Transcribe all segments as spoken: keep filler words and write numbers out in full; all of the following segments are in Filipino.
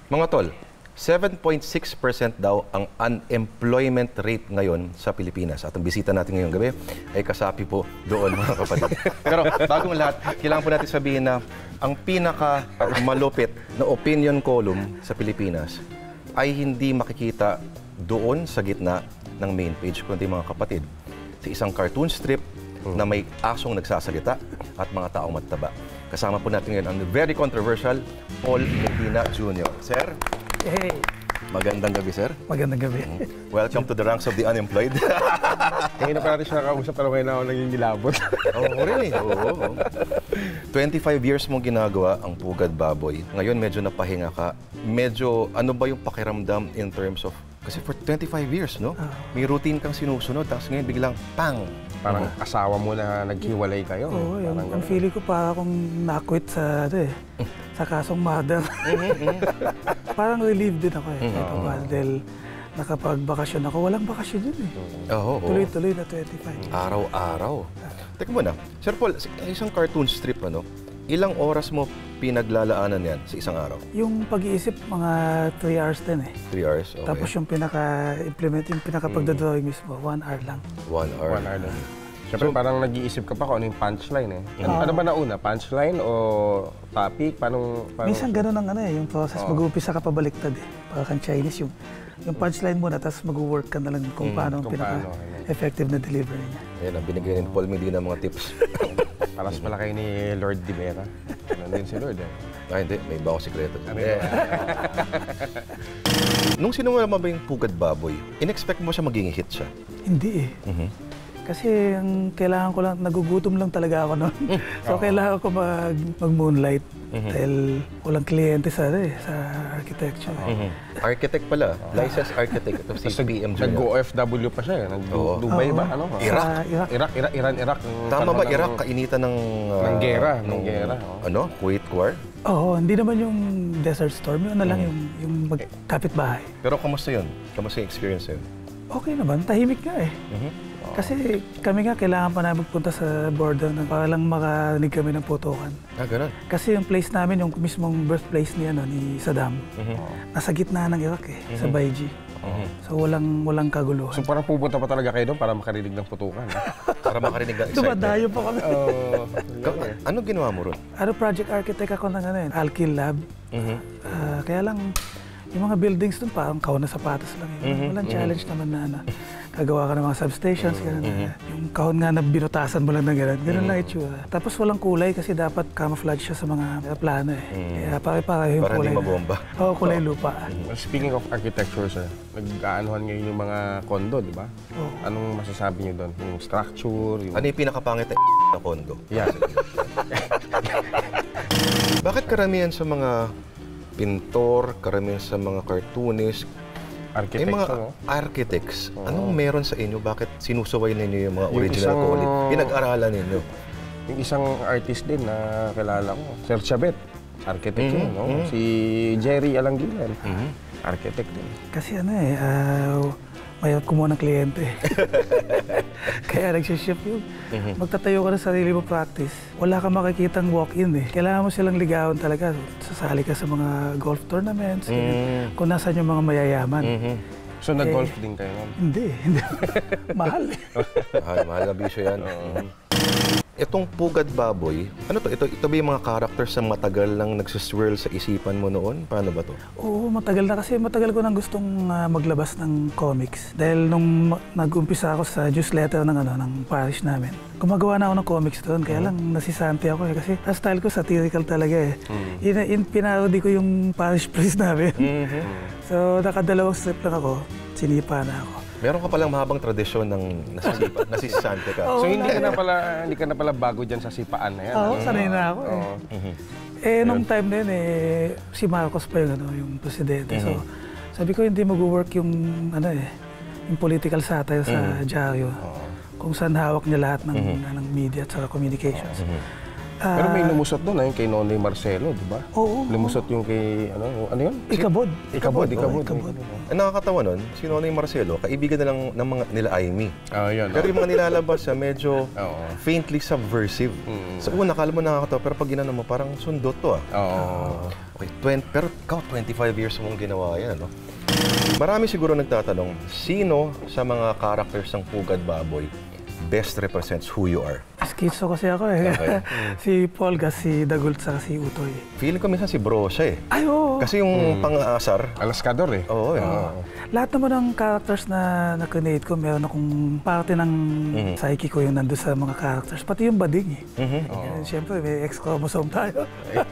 Mga tol, seven point six percent daw ang unemployment rate ngayon sa Pilipinas. At ang bisita natin ngayong gabi ay kasapi po doon, mga kapatid. Pero bagong lahat, kailangan po natin sabihin na ang pinaka malupit na opinion column sa Pilipinas ay hindi makikita doon sa gitna ng main page, kundi mga kapatid, sa isang cartoon strip na may asong nagsasalita at mga taong mataba. Kasama po natin ngayon ang very controversial Paul Medina Junior Sir, hey. Magandang gabi, sir. Magandang gabi. Welcome to the ranks of the unemployed. Ngayon na pa natin siya nakausap, pero ngayon na ako naging nilabot. Oo, oh, really? Oo. Oh, oh. twenty-five years mong ginagawa ang Pugad Baboy. Ngayon medyo napahinga ka. Medyo, ano ba yung pakiramdam in terms of, kasi for twenty-five years, no? May routine kang sinusunod, tapos ngayon biglang, pang! Parang uh-huh. asawa mo na naghiwalay kayo. Oo, yung, ang feeling ko pa akong nakwit sa, ano eh, sa kasong mother. Parang relieved din ako eh. Mm-hmm. Ito, dahil nakapagbakasyon ako. Walang bakasyon yun eh. Oh, oh. Tuloy-tuloy na twenty-five. Araw-araw. Teka muna, Sir Paul, isang cartoon strip, ano, ilang oras mo pinaglalaanan yan sa isang araw? Yung pag-iisip, mga three hours din eh. three hours, okay. Tapos yung pinaka-implement, yung pinaka-pagdodrawing mismo, one hour lang. One hour. One hour lang. Siyempre, so, parang nag-iisip ka pa kung ano yung punchline eh. Ano, uh, ano ba nauna? Punchline o topic? Paano, paano... Minsan gano'n ang ano eh, yung process, uh, mag-uumpisa ka pabaliktad eh. Para kang Chinese, yung, yung punchline muna, tapos mag-work ka na lang kung paano ang pinaka-effective na delivery niya. Ayan, ang binigay ni Paul Medina mga tips. Paras pala kayo ni Lord Di Vera. Nandun si Lord eh. Ah, hindi. May iba akong sikreto. Eh. Nung sinumula mo ba yung Pugad Baboy, in-expect mo siya maging hit siya? Hindi eh. Mm-hmm. Kasi ang kailangan ko lang, nagugutom lang talaga ako noon. So, oh. kailangan ko mag, mag-moonlight. Mm-hmm. Dahil walang kliyente sa, eh, sa architecture. Eh. Mm-hmm. Architect pala. Oh. Licensed architect. Ito si P M Junior. Nag-O F W pa siya. Nag-Dubai oh. ba? Ano? Iraq. Iraq. Iraq, Iraq, Iran, Iraq. Tama ba? Iraq, kainitan ng... Uh, ng gera. Ng gera. Oh. Ano? Kuwait War? Oo, hindi naman yung Desert Storm. Yun na lang yung, yung magkapit-bahay. Pero kamusta yun? Kamusta yung experience yun? Okay naman. Tahimik nga eh. Mm-hmm. Kasi kami nga, kailangan pa namin magpunta sa border na para lang makarinig kami ng putukan. Ah, ganun? Kasi yung place namin, yung mismong birthplace ni, ano, ni Saddam, mm-hmm. nasa gitna ng Iraq eh, mm-hmm. sa Baiji. Mm-hmm. So walang walang kaguluhan. So parang pupunta pa talaga kayo doon para makarinig ng putukan? Para makarinig ng excitement? Dumadayo pa kami. uh, ano ginawa mo ron? Ano, project architect ako ng ano yun, Alkyl Lab. Mm-hmm. uh, kaya lang, yung mga buildings doon parang kaon na sapatos lang yun. Mm-hmm. Walang challenge mm-hmm. naman na ano. Kagawa ka ng mga substations, gano'n. Mm-hmm. Yung kahon nga na binutasan mo lang ng gano'n. Gano'n mm-hmm. lang itsura. Tapos walang kulay kasi dapat camouflage siya sa mga plano eh. Mm-hmm. Kaya pare-pareho yung para kulay. Para hindi mabomba. Oo, oh, kulay lupa. Mm-hmm. Speaking of architecture, sir, nag-aanuhan ngayon yung mga condo, di ba? Oh. Anong masasabi niyo doon? Yung structure? Yung... Ano yung pinakapangit na condo? Yeah. Bakit karamihan sa mga pintor, karamihan sa mga cartoonist, architects, yung mga no? architects, oh. Anong meron sa inyo? Bakit sinusuway ninyo yung mga yung original isang, quality? Pinag-aralan ninyo? Yung isang artist din na kilala ko, Sir Chabet, architect mm-hmm. yun, no? Mm-hmm. Si Jerry Alangilan, mm-hmm. architect din. Kasi ano eh, uh, mayroon kumuha ng kliyente. Kaya nagsiship yun. Mm-hmm. Magtatayo ka ng sarili mo practice. Wala kang makikitang walk-in eh. Kailangan mo silang ligawan talaga. Sasali ka sa mga golf tournaments. Mm-hmm. Kung nasan yung mga mayayaman. Mm-hmm. So, eh, nag-golf din kayo nun? Hindi. hindi. Mahal eh. mahal, mahal na bisyo yan. Uh-huh. Itong Pugad Baboy, ano to? Ito, ito ba yung mga characters na matagal lang nagsiswirl sa isipan mo noon? Paano ba to? Oo, matagal na kasi matagal ko nang gustong uh, maglabas ng comics. Dahil nung nag-umpisa ako sa newsletter ng, ano, ng parish namin, gumagawa na ako ng comics doon. Kaya mm-hmm. lang nasisanti ako eh. Kasi ang style ko satirical talaga eh. Mm-hmm. In, in, pinarody ko yung parish priest namin. Mm-hmm. So nakadalawang strip lang ako, sinipa na ako. Meron ka palang mahabang tradisyon ng nasisipa, nasisante ka. Oh, so hindi ka na pala hindi ka na pala bago diyan sa sipaan na yan. Oo, oh, sanay na ako. Eh, oh. mm-hmm. eh nung time din eh si Marcos pa yung ano, yung presidente. Mm-hmm. So sabi ko hindi mag-work yung ano eh, yung political satire sa mm-hmm. dyaryo. Oh. Kung saan hawak niya lahat ng mm-hmm. ng media at saka communications. Mm-hmm. Ah, Pero may lumusot doon, yung kay Nonoy Marcelo, di ba? Oo. Lumusot yung kay, ano, yung- ano yun? Ikabod. Ikabod, ikabod. Ikabod. Ang nakakatawa nun, si Nonoy Marcelo, kaibigan na lang ng mga nila Aimee. Ah, yun. Pero yung mga nilalabas siya, medyo Oo. faintly subversive. Mm. Sa una, kala mo nakakatawa, pero pag ginano mo, parang sundot to ah. Oo. Okay, twenty, pero ikaw, twenty-five years mong ginawa yan, no? Marami siguro nagtatanong, sino sa mga characters ng Pugad Baboy best represents who you are? Schizo kasi ako eh. Okay. Si Polgas, si Dagult, saka si Utoy. Feeling ko minsan si Bro siya eh. Ay, oo. Kasi yung pang-aasar, Alaskador eh. oo, yun. Lahat naman ng characters na na-create ko, meron akong parte ng psyche ko yung nandun sa mga characters. Pati yung bading eh. Mhm. Eh, Siyempre, may X-chromosome tayo.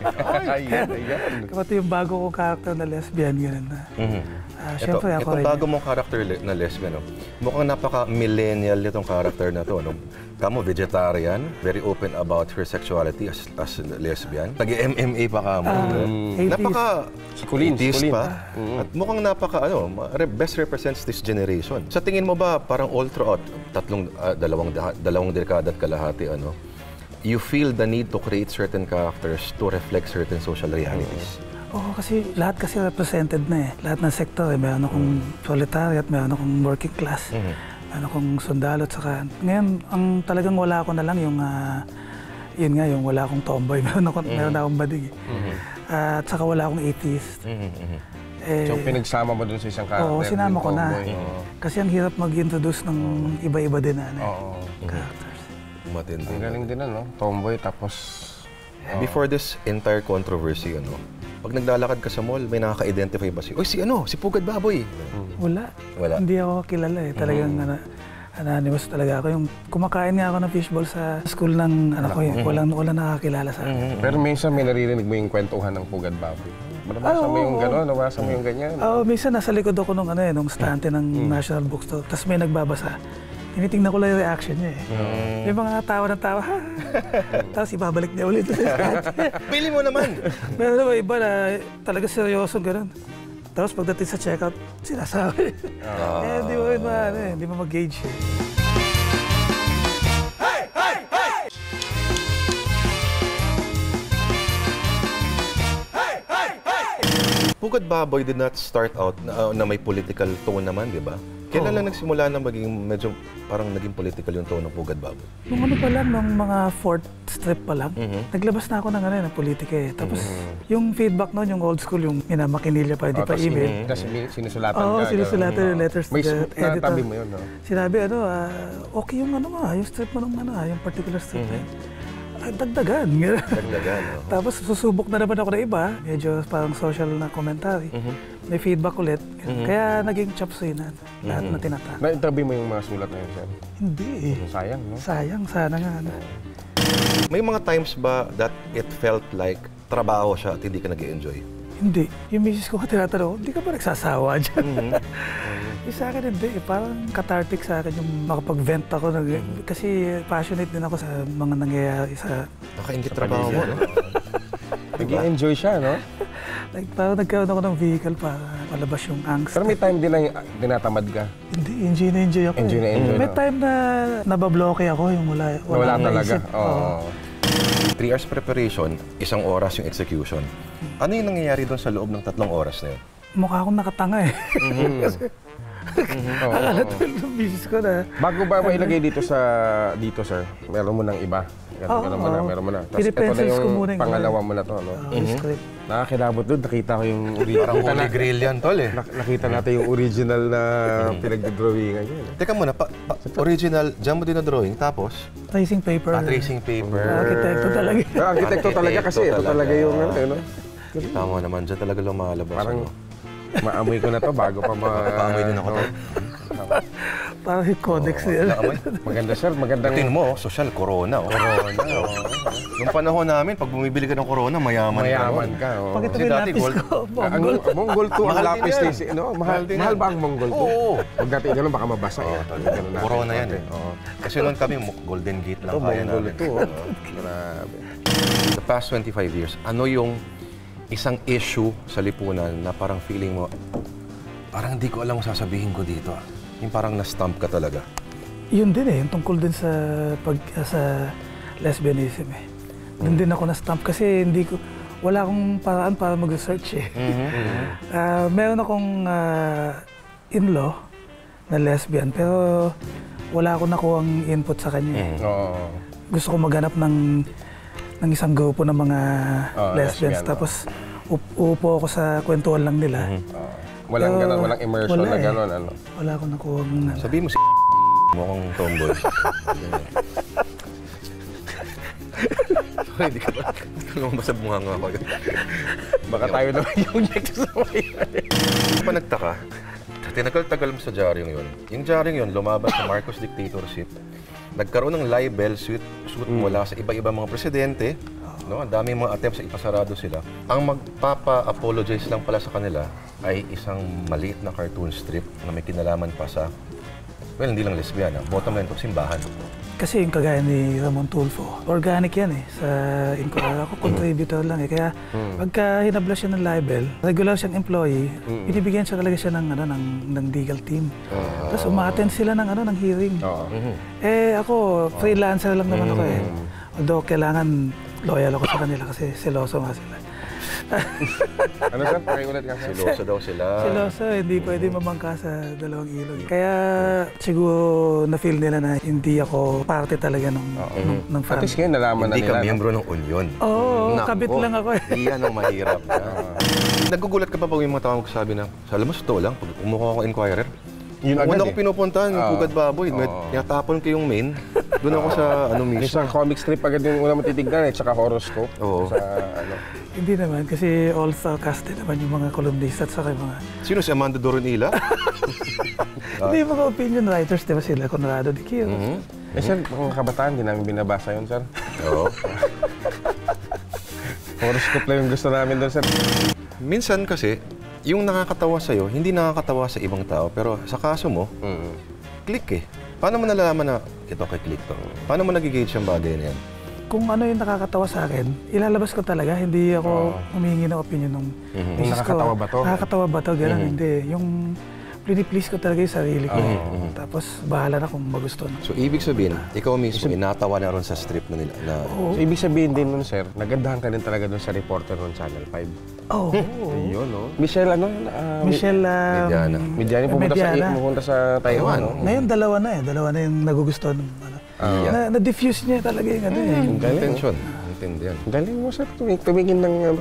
Ayan, ayan. Pati yung bago kong character na lesbian, gano'n na. Mhm. Ah, Ito, Siyempre, ako itong rin. bago mong character le- na lesbian, no? Mukhang napaka-millennial itong character na to. No? Kamo, vegetarian, very open about her sexuality as, as lesbian. Nag-M M A pa ka mo. eighties. Napaka Si Colleen, si eighties Colleen. pa. At mukhang napaka, ano, ma- re- best represents this generation. Sa tingin mo ba, parang all throughout, tatlong, ah, dalawang, da- dalawang dekada at kalahati, ano, you feel the need to create certain characters to reflect certain social realities? Oo, kasi lahat kasi represented na eh. Lahat ng sektor eh. Meron akong proletariat, meron akong working class, meron akong sundalo, at saka ngayon, ang talagang wala ako na lang yung, ah, yun nga, yung wala akong tomboy, meron akong, meron akong bading eh. Ah, at saka wala akong atheist. Eh, So, pinagsama mo dun sa isang character. oo, sinama yung ko na. tomboy. Oo. Kasi ang hirap mag-introduce ng iba-iba din na ano, eh, Oo. characters. Matindi. Ang galing din ano, tomboy tapos... Before this entire controversy, ano, pag naglalakad ka sa mall, may nakaka-identify ba si, oy, si ano, si Pugad Baboy. Wala. Wala. Hindi ako kilala eh. Talagang ana- anonymous talaga ako. Yung kumakain nga ako ng fishball sa school ng anak ko eh. Walang, walang nakakilala sa akin. Pero minsan may naririnig mo yung kwentuhan ng Pugad Baboy. Nabasa Ah, mo yung oo. gano'n, nabasa mo yung ganyan. Oo, minsan nasa likod ako nung ano eh, nung stante ng National Bookstore. Tapos may nagbabasa. Tinitingnan ko lang yung reaction niya eh. May mga tawa ng tawa, ha? Tapos ibabalik niya ulit. Pili mo naman! Meron naman iba na talaga seryoso gano'n. Tapos pagdating sa checkout, sinasabi. Eh, di mo yun ma, ano eh, di mo mag-gauge eh. Pugad Baboy did not start out na, na may political tone naman, di ba? Kailan lang nagsimula na maging medyo parang naging political yung tone ng Pugad Baboy? Nung ano pa lang, nung mga fourth strip pa lang, naglabas na ako ng ano eh, ng politika eh. Tapos yung feedback noon, yung old school, yung minamakinilya pa, hindi Oh, pa tas email. sin- tas sin- sinusulatan Oo, ka. sinusulatan yung letters to May the s- editor. natabi mo yun, no? Sinabi, ano, ah, okay yung ano nga, yung strip mo nung ano, ah, yung particular strip eh. Ah, dagdagan. Dagdagan, no? Tapos susubok na naman ako ng iba, medyo parang social na commentary. May feedback ulit. Kaya naging chop suey na lahat na tinatapos. Na-interview mo yung mga sulat na yun, sir? Hindi eh. Sayang, no? Sayang, sana nga. Ano. May mga times ba that it felt like trabaho siya at hindi ka nag-enjoy? Hindi. Yung misis ko nga tinatanong, hindi ka ba nagsasawa dyan? Eh, sa akin hindi. Eh, parang cathartic sa akin yung makapag-vent ako. Nag- Kasi passionate din ako sa mga nangyayari sa... Nakaingit trabaho mo, no? Nag-i-enjoy siya, no? Like, parang nagkaroon ako ng vehicle para malabas yung angst. Pero may time din na dinatamad ka. Hindi, enjoy na enjoy ako. Enjoy eh. na enjoy, May no? time na nababloke ako yung wala. Wala, akong talaga. naisip. Oo. Three hours preparation, isang oras yung execution. Ano yung nangyayari doon sa loob ng tatlong oras na yun? Mukha akong nakatanga eh. Kasi Oo, akala oo. talaga ng misis ko na... Bago ba mo ilagay dito sa dito, sir? Meron mo ng iba. Meron, Oo, meron mo na, oo. meron mo na. Tapos ito na Pinipencils ko muna yung yung- pangalawa mo na to, no? Uh, script. Nakakilabot doon, nakita ko yung original. Parang holy grail yan, tol eh. Nak- nakita natin yung original na pinagdodrawingan niya. eh. Teka muna, pa, pa, original, dyan mo din na drawing, tapos Tracing paper. ah, tracing paper. Arkitekto talaga. Pero arkitekto talaga kasi ito Arkitekto talaga yung talaga. ano, no? Kita mo naman, dyan talaga lumalabas. Parang ano? maamoy ko na to bago pa ma... Paamoy din ako, tol. Parang yung codex niya. Naamoy. Maganda, sir. Magandang... Tingnan mo, social, corona. Oh. Corona. oh. Nung panahon namin, pag bumibili ka ng corona, mayaman, Mayaman ka. ka. oh. Pag ito Kasi may dati lapis gold. ko, Ang Mongol. Mongol to, ang Mahal din lapis yan. ni si, no? Mahal, Mahal din mahal yan. ba ang Mongol to? Oo. Pag natin ganun, baka mabasa yan. Ganun natin. Corona yan eh. Oo. Kasi noon kami, Golden Gate lang Ito, kaya Mongol namin. ito. oh. Grabe. The past twenty-five years, ano yung isang issue sa lipunan na parang feeling mo, parang hindi ko alam kung sasabihin ko dito. ah. Yung parang na-stump ka talaga. Yun din eh, yung tungkol din sa pag sa lesbianism eh. Doon din ako na-stump kasi hindi ko, wala akong paraan para mag-research eh. Ah, meron akong ah, in-law na lesbian, pero wala akong nakuhang input sa kanya. eh. Oo. Gusto ko maghanap ng, ng isang grupo ng mga Oo, lesbians, lesbian, tapos up- uupo ako sa kwentuhan lang nila. Oo. Walang Pero ganon, walang immersion wala na eh. ganon, ano. Wala akong nakuhang... ano. Sabihin mo si mo akong tomboy. Sorry, di ka ba? Di ka naman basta bunga nga ako. Baka tayo naman yung next sa may. Pa nagtaka, tinagal-tagal mo sa diaryong yun. Yung diaryong yun, lumaban sa Marcos dictatorship. Nagkaroon ng libel suit, suit mula sa iba-iba mga presidente. No? Ang daming mga attempts sa ipasarado sila. Ang magpapa-apologize lang pala sa kanila ay isang maliit na cartoon strip na may kinalaman pa sa, well, hindi lang lesbiana, bottom line po, simbahan. Kasi yung kagaya ni Ramon Tulfo, organic yan eh. Sa Inquirer, ako contributor lang eh. Kaya pagka hinabla siya ng libel, regular siyang employee, binibigyan siya talaga siya ng, ano, ng, ng legal team. Tapos umattend sila ng, ano, ng hearing. Oo. Eh ako, freelancer lang naman ako eh. Although kailangan loyal ako sa kanila kasi seloso nga sila. Ano sir? Pakiulit ka sir. Siloso daw sila. Seloso, hindi pwede mamangka sa dalawang ilog. Kaya siguro na-feel nila na hindi ako parte talaga ng, ng, ng At least family. ngayon nalaman na Hindi nila. ka no? miyembro ng Union. Oo, Nako, kabit lang ako eh. Iyan ang mahirap. Nagugulat ka pa pag yung mga tao magsasabi na, sa alam mo, sa totoo lang, pag umukha ako Inquirer, Yun una agad ko eh. pinupuntahan, yung Oo. Pugad Baboy. Oo. Tinatapon ko yung main. Doon ako sa ano Yung mismo. sa comic strip agad yung una matitignan eh, tsaka horoscope. Oo. Sa ano. Hindi naman, kasi all-star cast din naman yung mga columnista at saka yung mga... Sino si Amando Doronila? Hindi, mga opinion writers, di ba sila? Conrado de Quiros. Eh sir, mga kabataan, di namin binabasa yun sir. Oo. Horoscope lang yung gusto namin doon sir. Minsan kasi, yung nakakatawa sa'yo, hindi nakakatawa sa ibang tao. Pero sa kaso mo, Mm. click eh. Paano mo nalalaman na ito kay click to? Paano mo nagigage yung bagay na yan? Kung ano yung nakakatawa sa akin, ilalabas ko talaga. Hindi ako humingi ng opinion ng misis ko. Nakakatawa ba to? Nakakatawa ba to? Ganun, hindi. Yung piniplease ko talaga yung sarili ko. Tapos bahala na kung magustuhan. So, ibig sabihin, ikaw mismo, inatawa na ron sa strip na nila. Na, So, ibig sabihin din nun sir, nagandahan ka din talaga doon sa reporter ng Channel five. Oh, Ayun, no? Michelle, ano? ah, Michelle um, Mediana. Mediani, pumunta sa, Mediana. pumunta sa Taiwan, no? Ngayon, dalawa na eh. Dalawa na yung nagugustuhan. ng Ano. Yeah. Na, na-diffuse niya talaga yung ano eh. Ang galing. Intention. Intindihan. Ang galing mo sir, tumig tumingin ng ano.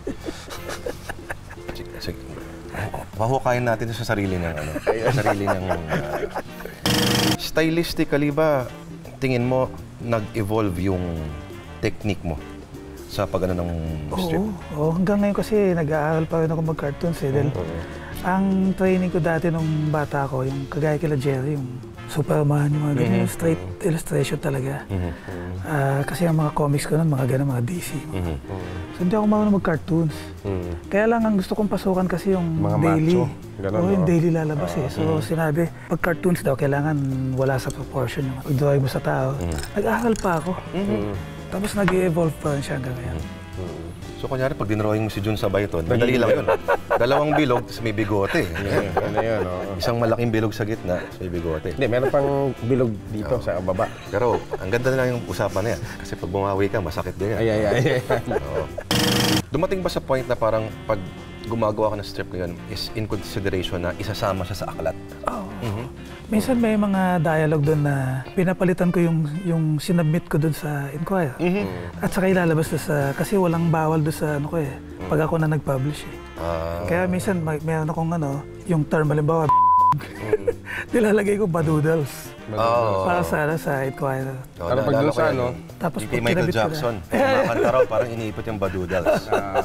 Sige, sige. Pahukayin natin ito sa sarili ng ano. Sa sarili ng... ah, stylistically ba, tingin mo, nag-evolve yung technique mo sa pag-ano ng strip? Oo, oo, hanggang ngayon kasi nag-aaral pa rin ako mag-cartoons eh. Dahil ang training ko dati nung bata ko, yung kagaya kila Jerry, yung Superman, yung mga ganyan, yung straight illustration talaga. Ah, kasi ang mga comics ko nun, mga ganun, mga D C. Mga. So hindi ako marunong mag-cartoons. Kaya lang ang gusto kong pasukan kasi yung Mga daily. macho, ganun, Oo, yung no? daily lalabas eh. So sinabi, pag cartoons daw, kailangan wala sa proportion yung pag-drawing mo sa tao. Nag-aaral pa ako. Tapos nag-evolve pa rin siya hanggang ngayon. So, kunyari, pag dinrawing mo si Jun Sabay ito, madali lang yun. Dalawang bilog, tapos may bigote. Ano yun, no? Isang malaking bilog sa gitna, tapos may bigote. Hindi, meron pang bilog dito sa baba. Pero, ang ganda na lang yung usapan na yan. Kasi pag bumawi ka, masakit din yan. Ay, ay, ay, ay. Oo. Dumating ba sa point na parang pag gumagawa ka ng strip ngayon is in consideration na isasama siya sa aklat? Oo. Minsan may mga dialogue doon na pinapalitan ko yung yung sinubmit ko doon sa Inquirer. At saka ilalabas doon sa, kasi walang bawal doon sa ano ko eh, pag ako na nag-publish eh. Ah, Kaya minsan may, mayroon akong ano, yung term halimbawa, nilalagay ko badoodles. Oo. Para sa, ano, sa Inquirer. Oo, Ano, pag naalala dun ko sa yan. ano? Tapos Yung kay pag Michael kinabit ko na- Jackson. Kumakanta raw, parang iniipot yung badoodles.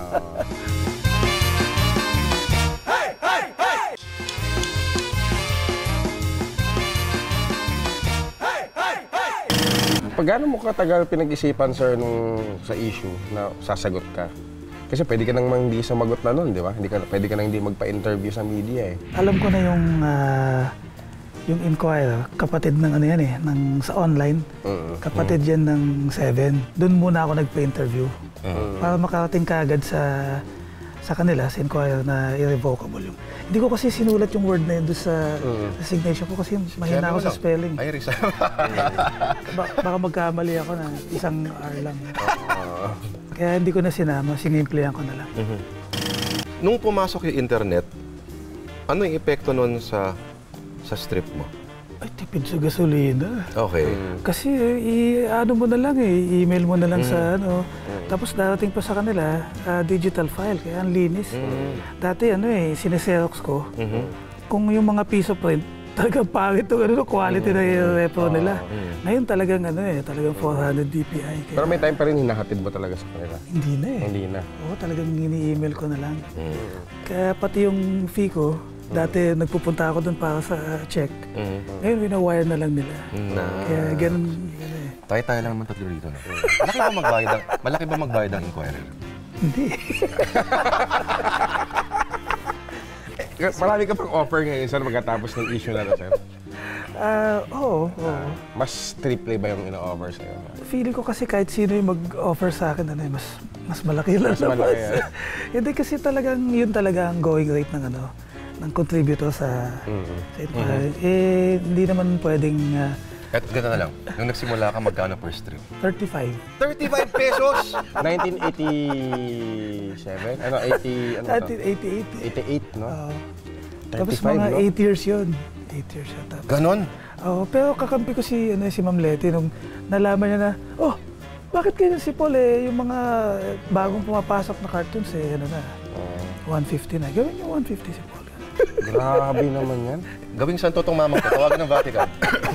Pag gaano mo katagal pinag-isipan, sir, nung sa issue na sasagot ka? Kasi pwede ka nang hindi sumagot na nun, di ba? Hindi ka, pwede ka nang hindi magpa-interview sa media eh. Alam ko na yung ah, yung Inquirer, kapatid ng ano yan eh, ng, sa online. Kapatid yan ng Seven. Doon muna ako nagpa-interview. Para makarating ka agad sa sa kanila, sa inquire na irrevocable yung... Hindi ko kasi sinulat yung word na yun doon sa Mm. resignation ko kasi mahina ako sa spelling. Ay, resign. Ba- baka magkamali ako na isang R lang. Kaya hindi ko na sinama, sinimplihan ko na lang. Nung pumasok yung internet, ano yung epekto nun sa sa strip mo? Ay, tipid sa gasolina. Okay. Kasi i ano mo na lang eh, email mo na lang sa ano. Tapos darating pa sa kanila, ah, digital file, kaya ang linis. Dati ano eh, sineserox ko. Kung yung mga piece of print, talagang pangit yung ano, quality na yung repro nila. Ngayon talagang ano eh, talagang four hundred D P I. Kaya Pero may time pa rin hinahatid mo talaga sa kanila. hindi na eh. Hindi na. Oo, talagang ini-email ko na lang. Kaya pati yung fee ko, dati nagpupunta ako doon para sa uh, check. Ngayon, wina-wire na lang nila. Na. Kaya ganun, ganun eh. Tayo-tayo lang naman tatlo dito. No? Malaki ba magbayad ang, malaki ba magbayad ang inquirer? Hindi. Marami ka pang offer ngayon, sir, magkatapos ng issue na to, sir. Ah, oo, oo. Mas triple ba yung ino-offer sa'yo? Feeling ko kasi kahit sino yung mag-offer sa akin, ano, eh, mas mas malaki lang Mas malaki, ah. Hindi kasi talagang yun talaga ang going rate ng ano, ng contributor sa, sa inquiry. Eh, hindi naman pwedeng ah, At gano'n na lang, nung nagsimula ka, magkano per strip? thirty-five. thirty-five pesos! nineteen eighty-seven? Ano, eighty, ano to? nineteen eighty-eight. eh. eighty-eight, no? Oo. Tapos thirty-five, mga no? eight years yun. eight years yun. Tapos, Ganon? Oo, pero kakampi ko si, ano, si Ma'am Letty nung nalaman niya na, oh, bakit ganyan si Paul eh, yung mga bagong pumapasok na cartoons eh, ano na, one fifty na. Gawin niyo one fifty si Paul. Grabe naman yan. Gawing santo tong mamang ko, tawagan ng Vatican.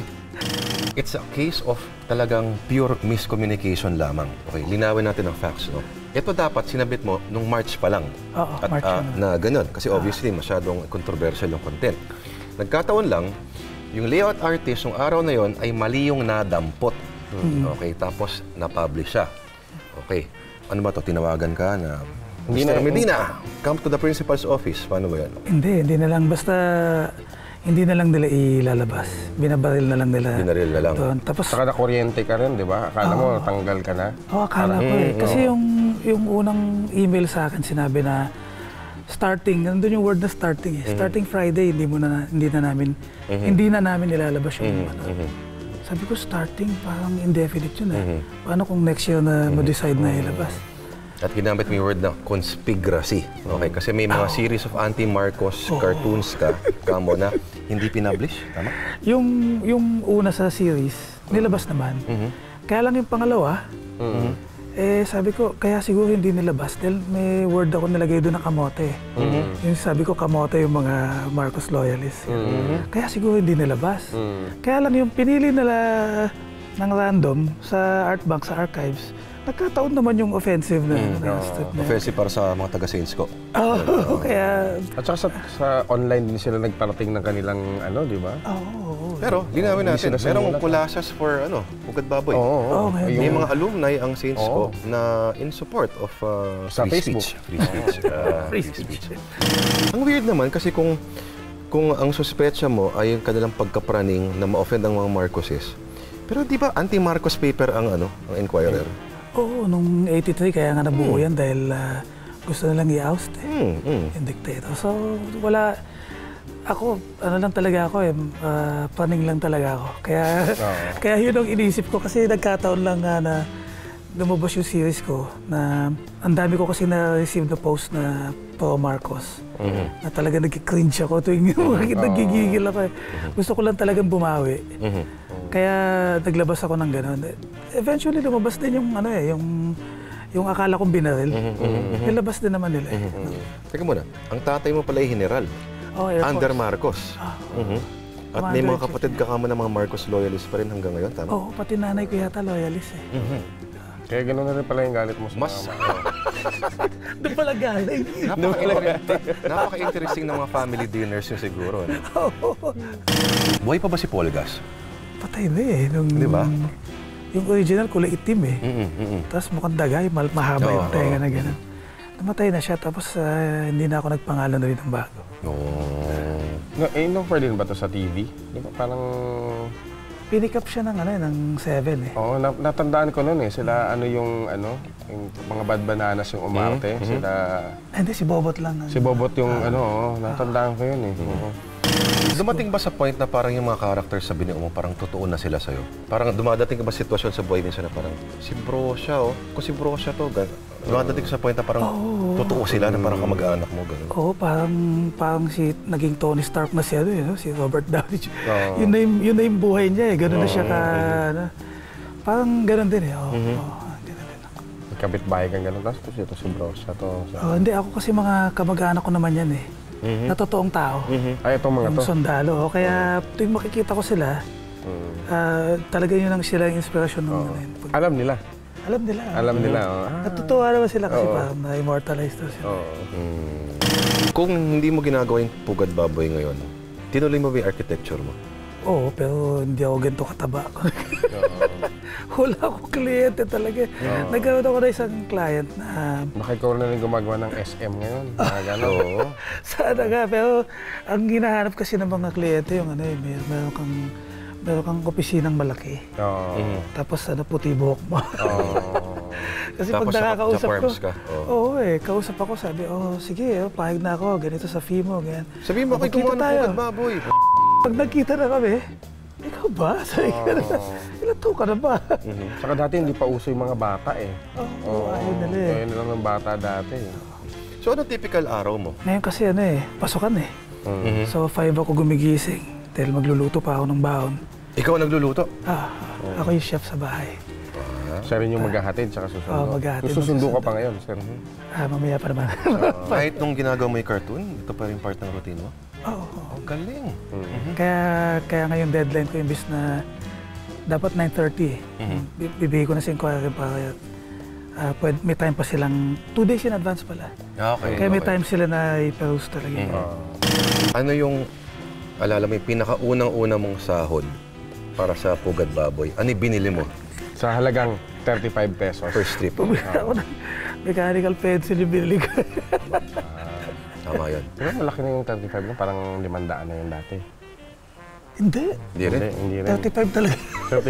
It's a case of talagang pure miscommunication lamang. Okay, linawin natin ang facts, no? Ito dapat sinabit mo nung March pa lang. Oo, At, March ah, na. na ganun. Kasi obviously, masyadong controversial yung content. Nagkataon lang, yung layout artist, yung araw na yon ay mali yung nadampot. Okay, tapos na-publish siya. Okay, ano ba to? Tinawagan ka na, Hindi Mister na- Medina, come to the principal's office. Paano ba yan? Hindi, hindi na lang. Basta hindi na lang nila ilalabas. Binabaril na lang nila. Binaril na lang. Doon. Tapos, Saka na-kuryente ka rin, di ba? Akala mo, tanggal ka na. oh, akala ko eh. Kasi yung, yung unang email sa akin, sinabi na starting, nandun yung word na starting eh. Starting Friday, hindi mo na, hindi na namin, hindi na namin ilalabas yung ano. Sabi ko, starting, parang indefinite yun eh. Paano kung next year na mo-decide na ilabas? At ginamit mo yung word na conspiracy. Okay, kasi may mga series of anti-Marcos cartoons ka, kamo na hindi pinablish. Tama? Yung, yung una sa series, nilabas naman. Kaya lang yung pangalawa, eh sabi ko, kaya siguro hindi nilabas dahil may word ako nilagay doon na kamote. Yung sabi ko, kamote yung mga Marcos loyalists. Kaya siguro hindi nilabas. Kaya lang yung pinili nila ng random sa Artbank, sa archives, nagkataon naman yung offensive na, na strip na. Offensive para sa mga taga-Saints ko. Oo, kaya... At saka sa, sa online din sila nagparating ng kanilang ano, di ba? Oo, oo. Pero, linawin Hindi natin, sila merong sumulat. collages for ano, Pugad Baboy. Oo, oo. Oo, ngayon. May Yung- mga alumni ang Saints Oo. ko na in support of uh, Sa free Facebook. speech. Free speech. Uh, Free free speech. Ang weird naman kasi kung kung ang suspetsa mo ay yung kanilang pagkapraning na ma-offend ang mga Marcoses. Pero di ba anti-Marcos paper ang ano, ang Inquirer? Oo, nung eighty-three, kaya nga nabuo yan dahil ah, gusto nilang i-oust eh, Hmm, hmm. yung dictator. So, wala... Ako, ano lang talaga ako eh, ah, paning lang talaga ako. Kaya, kaya yun ang iniisip ko kasi nagkataon lang nga na lumabas yung series ko na ang dami ko kasi na-receive na post na pro Marcos. Na talaga nag-cringe ako tuwing nagigigil ako eh. Gusto ko lang talagang bumawi. Kaya naglabas ako ng gano'n. Eventually lumabas din yung ano eh, yung yung akala kong binaril. Nilabas din naman nila eh. Teka muna, ang tatay mo pala ay general. Oh, Air Force. Under Marcos. Mhm. At may mga kapatid ka kamo ng mga Marcos loyalists pa rin hanggang ngayon, tama? Oo, pati nanay ko yata loyalist eh. Kaya gano'n na rin pala yung galit mo sa Mas mama. Doon pala galing. napaka-interesting, napaka-interesting ng mga family dinners yun siguro. No? Buhay pa ba si Polgas? Patay na eh. Nung, Di ba? Yung original kulay itim eh. Mm-mm, mm-mm. Tapos mukhang dagay, mal- mahaba Oo, yung tenga oo. na gano'n. Namatay na siya, tapos ah, hindi na ako nagpangalan na rin ng bago. Oh. No, eh, no, pwede ba to sa T V? Di ba parang pinick up siya ng, ano, ng seven eh. Oo, na- natandaan ko noon eh. Sila ano yung ano, yung mga Bad Bananas yung umarte. Mm-hmm. Sila, Ay, hindi, si Bobot lang. si Bobot yung ano, oh, natandaan ko yun eh. Oo. Dumating ba sa point na parang yung mga characters sa binio mo, parang totoo na sila sa'yo? Parang dumadating ka ba sitwasyon sa buhay minsan na parang, si bro siya, oh. Kung si bro siya to, gan- dumadating ka sa point na parang totoo sila na parang kamag-anak mo, gano'n. Oo, parang, parang si, naging Tony Stark na siya, eh, no? Si Robert Downey Junior Oo. Yun, na yung, yun na yung buhay niya eh, gano'n na siya ka, ano, parang gano'n din eh. Oo, oo, gano'n din. Magkabit-bahay kang gano'n. Tapos ito si bro siya to. siya. Oo, hindi, ako kasi mga kamag-anak ko naman yan eh. Na totoong tao. Ay, itong mga Yung to. sundalo. oh. Kaya tuwing makikita ko sila, Mm. ah, talaga yun ang sila yung inspirasyon ng ano yun. Pag- Alam nila. Alam nila. Alam nila. Oh. Ah. Natutuwa naman sila kasi Oo. parang na-immortalize daw sila. Oo. Kung hindi mo ginagawa yung Pugad Baboy ngayon, tinuloy mo ba yung architecture mo? Oo, pero hindi ako ganito kataba. Wala akong kliyente talaga. Nagkaroon ako na isang client na Baka ikaw na rin gumagawa ng S M ngayon. Mga gano'n. Oo. sana nga, pero ang hinahanap kasi ng mga kliyente yung ano eh, may, meron kang meron kang opisinang malaki. Oo. Tapos ano, puti buhok mo. Oo. Kasi Tapos pag sa- nakakausap sa ko, farms ka, oo. oo eh, kausap ako, sabi, oh sige, oh, pahig na ako, ganito sa fee mo, ganyan. Sabihin mo, Oh, ako'y gumawa ng magkita tayo. Pugad Baboy. Pag nagkita na kami, ikaw ba? Sabi ko na, ilan taon ka na ba? Saka dati hindi pa uso yung mga bata eh. Oo, ayun nila eh. Ayun lang ng bata dati. eh. So, ano typical araw mo? Ngayon kasi ano eh, pasukan eh. Mm. So five ako gumigising dahil magluluto pa ako ng baon. Ikaw ang nagluluto? Ah, ako yung chef sa bahay. Siya rin yung maghahatid tsaka susundo. Oo, maghahatid, Susundo ka magsusundo. pa ngayon, sir. Ah, mamaya pa naman. Kahit nung ginagawa mo yung cartoon, ito pa rin part ng routine mo? Oo. oo. Ang galing. Kaya, kaya ngayon deadline ko imbis na dapat nine thirty eh. Bi- Bibigay ko na sa inquiry para ah, pwede, may time pa silang two days in advance pala. Ah, okay. Kaya may okay. time sila na i-peruse talaga. eh. Ano yung, alala mo, yung pinakaunang-una mong sahod para sa Pugad Baboy? Ano yung binili mo? Sa halagang thirty-five pesos. First trip. Bumili ako ng mechanical pencil yung binili ko. Tama yun. Pero malaki na yung thirty-five na, parang limandaan na yung dati. Hindi. Hindi rin. Hindi, hindi rin. thirty-five talaga. thirty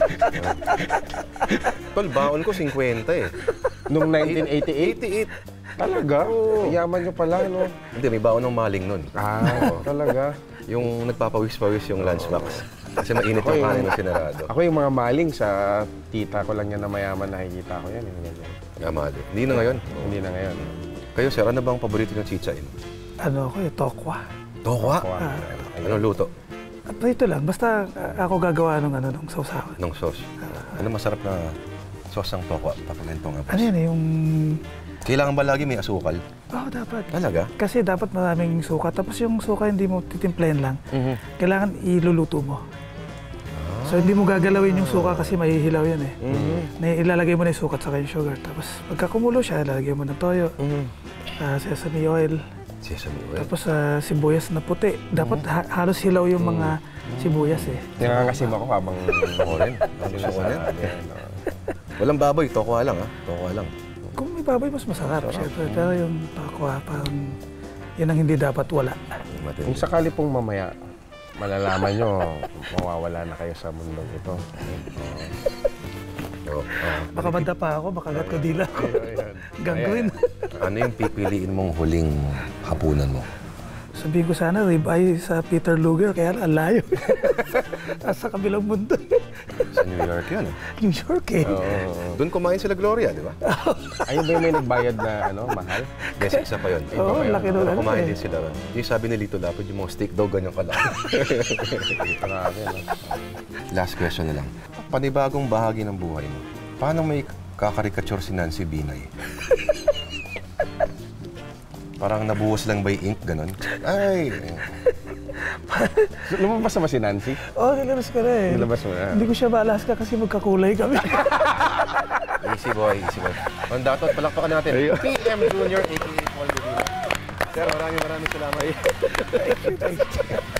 Tol, baon ko fifty eh. Nung nineteen eighty-eight? eighty-eight. Talaga? Yaman nyo pala, no? Hindi, may baon ng maling nun. Ah, talaga. Yung nagpapawis-pawis yung lunchbox. Kasi mainit yung kanin ng sinarado. Ako yung mga maling sa tita ko lang yan na mayaman, nakikita ko yan. Yung ganyan. Yamado. Hindi na ngayon. Hindi na ngayon. Kayo, sir, ano bang paborito ng chichain? Ano ako eh, tokwa. Tokwa. Ah. Anong luto? At ito lang, basta ah, ako gagawa ng ano, ng sausawan. Ng sauce. Ano masarap na sauce ng tokwa? Papakwento nga. Ano yan eh, yung... Kailangan ba lagi may asukal? Oo, dapat. Talaga? Kasi dapat maraming suka. Tapos yung suka hindi mo titimplahin lang. Kailangan iluluto mo. So hindi mo gagalawin yung suka kasi mahihilaw yan eh. Na ilalagay mo na yung suka at saka yung sugar. Tapos pagka kumulo siya, ilalagay mo ng toyo, ah, sesame oil, Sesame oil. tapos ah, sibuyas na puti. Dapat ha- halos hilaw yung mga sibuyas eh. Nangangasim ako habang Ako rin. Gusto ko rin. Walang baboy. Tokwa lang, ha? Tokwa lang. Kung may baboy, mas masarap syempre. Pero yung takwa, parang yun ang hindi dapat wala. Matindi. Kung sakali pong mamaya, malalaman nyo, mawawala na kayo sa mundong ito. Oo. Oo. Baka madapa ako, makagat ko dila ko. Gagawin. Ano yung pipiliin mong huling hapunan mo? Sabihin ko sana, ribeye sa Peter Luger, kaya lang, ang layo. Sa kabilang mundo. Sa New York yun, eh. New York eh. Doon kumain sila Gloria, di ba? Ayun ba yung may nagbayad na ano, mahal? Yes, isa pa yun. Oo, laki nun. Pero ano kumain eh. din sila ron. Yung sabi ni Lito Lapid, yung mga steak daw ganyan kalaki. Grabe, no? Last question na lang. Panibagong bahagi ng buhay mo, paano may kakarikature si Nancy Binay? Parang nabuhos lang by ink, ganon. Ay! Lumabas naman si Nancy? Oo, oh, nilabas ko na eh. Nilabas mo na? Hindi ko siya Alaska kasi magkakulay kami. Easy boy, easy boy. On that note, palakpakan natin. P M Junior, a k a. Paul Medina. Sir, maraming maraming salamat. Thank you, thank you.